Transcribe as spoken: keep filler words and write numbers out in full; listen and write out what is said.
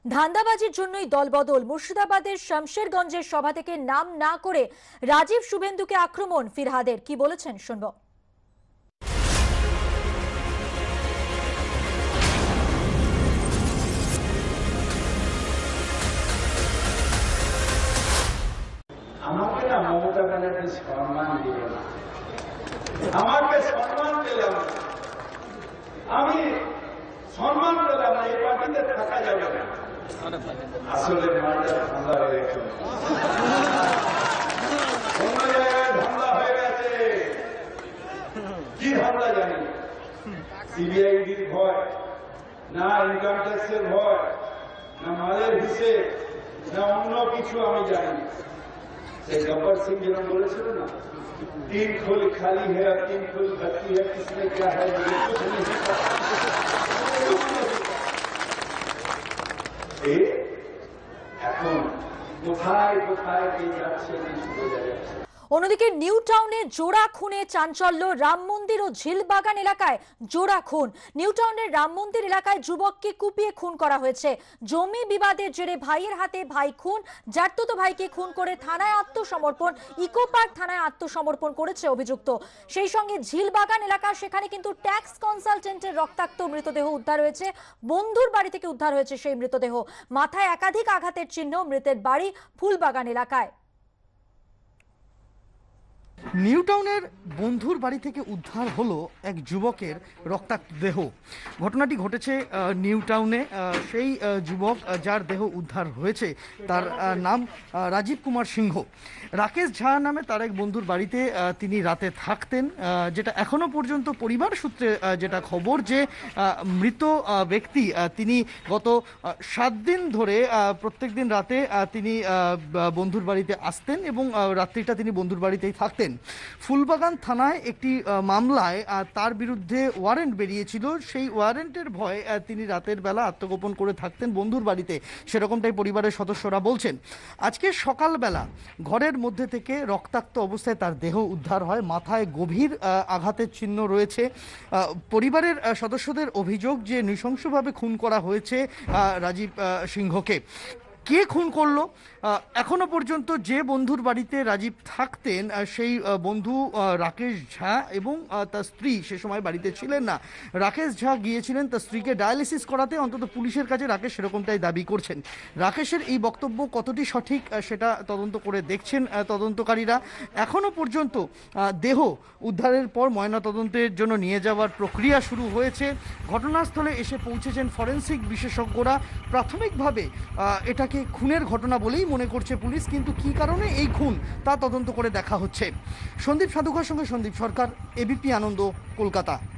ধান্দাবাজির জন্যই দলবদল। মুর্শিদাবাদের শামশেরগঞ্জের সভা থেকে নাম না করে রাজীব শুভেন্দুকে আক্রমণ ফিরহাদের। কি বলেছেন শুনবো। আমাকে না মমতা ব্যানার্জি সম্মান দিল না, আমাকে সম্মান পেলাম না, আমি সম্মান পেলাম না, এই পার্টিতে থাকা যাবে না। আসলে মালটা ধান্দা হয়ে গেছে, অন্য জায়গায় ধান্দা হয়ে গেছে। কি ধান্দা জানি? সিবিআইডির ভয় না, ইনকাম ট্যাক্সের ভয় না, মালের হিসেব না, অন্য কিছু আমি জানি। गब्बर सिंह जी ने बोले थे ना, तीन खोल खाली है और तीन खोल भर्ती है, किसने क्या है मुझे कुछ नहीं पता। এখন কোথায় কোথায় এই যাচ্ছে কিছু বোঝা যাচ্ছে। অন্যদিকে নিউ টাউনে জোড়া খুনে চাঞ্চল্য। রাম মন্দির ও ঝিলবাগান এলাকায় জোড়া খুন। নিউ টাউনের রাম মন্দির এলাকায় যুবককে কুপিয়ে খুন করা হয়েছে। জমি বিবাদের জেরে ভাইয়ের হাতে ভাই খুন। জাততো ভাইকে খুন করে থানায় আত্মসমর্পণ। ইকো পার্ক থানায় আত্মসমর্পণ করেছে অভিযুক্ত। সেই সঙ্গে ঝিলবাগান এলাকা, সেখানে কিন্তু ট্যাক্স কনসালটেন্টের রক্তাক্ত মৃতদেহ উদ্ধার হয়েছে। বন্ধুর বাড়ি থেকে উদ্ধার হয়েছে সেই মৃতদেহ। মাথায় একাধিক আঘাতের চিহ্ন। মৃতের বাড়ি ফুলবাগান এলাকায়। নিউ টাউনের বন্ধুর বাড়ি থেকে উদ্ধার হলো এক যুবকের রক্তাক্ত দেহ। ঘটনাটি ঘটেছে নিউ টাউনে। সেই যুবক যার দেহ উদ্ধার হয়েছে তার নাম রাজীব কুমার সিংহ। রাকেশ ঝা নামে তার এক বন্ধুর বাড়িতে তিনি রাতে থাকতেন। যেটা এখনো পর্যন্ত পরিবার সূত্রে যেটা খবর, যে মৃত ব্যক্তি তিনি গত সাত দিন ধরে প্রত্যেক দিন রাতে তিনি বন্ধুর বাড়িতে আসতেন এবং রাত্রিটা তিনি বন্ধুর বাড়িতেই থাকতেন। ফুলবাগান থানায় একটি মামলায় তার বিরুদ্ধে ওয়ারেন্ট বেরিয়েছিল। সেই ওয়ারেন্টের ভয়ে তিনি রাতের বেলা আত্মগোপন করে থাকতেন বন্ধুর বাড়িতে, সেরকমটাই পরিবারের সদস্যরা বলছেন। আজকে সকালবেলা ঘরের মধ্যে থেকে রক্তাক্ত অবস্থায় তার দেহ উদ্ধার হয়। মাথায় গভীর আঘাতের চিহ্ন রয়েছে। পরিবারের সদস্যদের অভিযোগ যে নৃশংসভাবে খুন করা হয়েছে রাজীব সিংহকে। কে খুন করলো এখনো পর্যন্ত যে বন্ধুর বাড়িতে রাজীব থাকতেন সেই বন্ধু রাকেশ ঝা এবং তার স্ত্রী সে সময় বাড়িতে ছিলেন না। রাকেশ ঝা গিয়েছিলেন তার স্ত্রীকে ডায়ালিসিস করাতে, অন্তত পুলিশের কাছে রাকেশ সেরকমটাই দাবি করছেন। রাকেশের এই বক্তব্য কতটি সঠিক সেটা তদন্ত করে দেখছেন তদন্তকারীরা। এখনো পর্যন্ত দেহ উদ্ধারের পর ময়নাতদন্তের জন্য নিয়ে যাওয়ার প্রক্রিয়া শুরু হয়েছে। ঘটনাস্থলে এসে পৌঁছেছেন ফরেন্সিক বিশেষজ্ঞরা। প্রাথমিকভাবে এটা খুনের ঘটনা বলেই মনে করছে পুলিশ, কিন্তু কি কারণে এই খুন তা তদন্ত করে দেখা হচ্ছে। সন্দীপ সাধুকার সঙ্গে সন্দীপ সরকার, এবিপি আনন্দ, কলকাতা।